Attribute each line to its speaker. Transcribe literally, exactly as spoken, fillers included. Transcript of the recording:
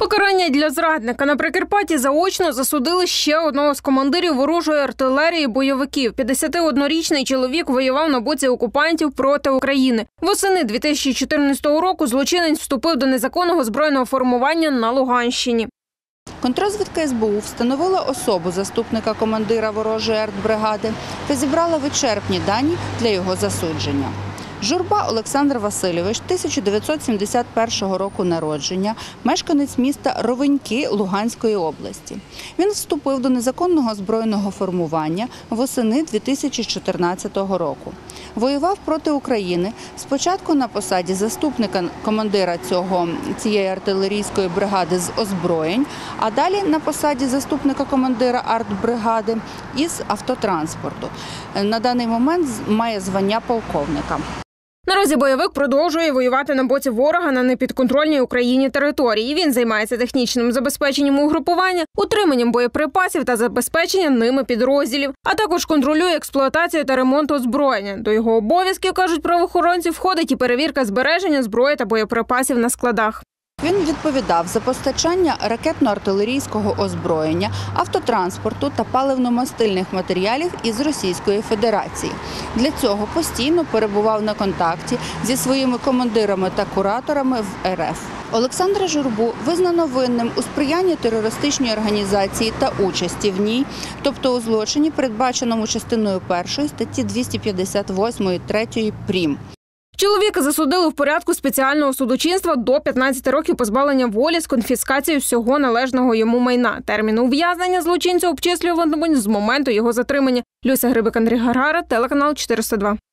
Speaker 1: Покарання для зрадника. На Прикарпатті заочно засудили ще одного з командирів ворожої артилерії бойовиків. п'ятдесятиоднорічний чоловік воював на боці окупантів проти України. Восени дві тисячі чотирнадцятого року злочинець вступив до незаконного збройного формування на Луганщині.
Speaker 2: Контррозвідка ес бе у встановила особу заступника командира ворожої артбригади та зібрала вичерпні дані для його засудження. Журба Олександр Васильович, тисяча дев'ятсот сімдесят першого року народження, мешканець міста Ровеньки Луганської області. Він вступив до незаконного збройного формування восени дві тисячі чотирнадцятого року. Воював проти України спочатку на посаді заступника командира цього, цієї артилерійської бригади з озброєнь, а далі на посаді заступника командира артбригади із автотранспорту. На даний момент має звання полковника.
Speaker 1: Наразі бойовик продовжує воювати на боці ворога на непідконтрольній Україні території. Він займається технічним забезпеченням угрупування, утриманням боєприпасів та забезпеченням ними підрозділів, а також контролює експлуатацію та ремонт озброєння. До його обов'язків, кажуть правоохоронці, входить і перевірка збереження зброї та боєприпасів на складах.
Speaker 2: Він відповідав за постачання ракетно-артилерійського озброєння, автотранспорту та паливно-мастильних матеріалів із Російської Федерації. Для цього постійно перебував на контакті зі своїми командирами та кураторами в ер еф. Олександра Журбу визнано винним у сприянні терористичній організації та участі в ній, тобто у злочині, передбаченому частиною першої статті двісті п'ятдесят восьмої третьої прим.
Speaker 1: Чоловіка засудили в порядку спеціального судочинства до п'ятнадцяти років позбавлення волі з конфіскацією всього належного йому майна. Термін ув'язнення злочинця обчислюватимуть з моменту його затримання. Люся Грибик, Андрій Гаргара, телеканал чотириста два.